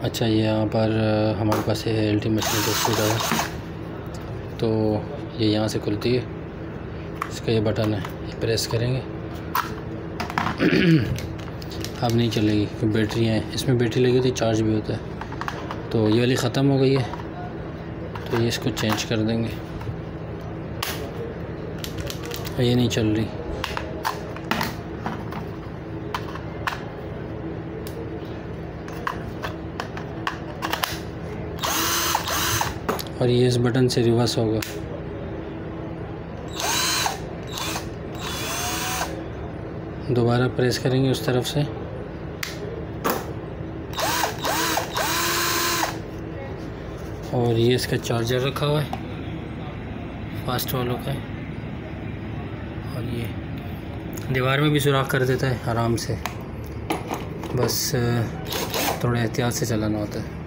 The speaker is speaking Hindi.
अच्छा, ये यहाँ पर हमारे पास है अल्टीमेट मशीन है, तो ये यहाँ से खुलती है। इसका ये बटन है, ये प्रेस करेंगे अब नहीं चलेगी क्योंकि बैटरी हैं इसमें। बैटरी लगी होती चार्ज भी होता है। तो ये वाली ख़त्म हो गई है, तो ये इसको चेंज कर देंगे। ये नहीं चल रही। और ये इस बटन से रिवर्स होगा। दोबारा प्रेस करेंगे उस तरफ से, और ये इसका चार्जर रखा हुआ है फास्ट वालों का, और ये दीवार में भी सुराख कर देता है आराम से, बस थोड़ा एहतियात से चलाना होता है।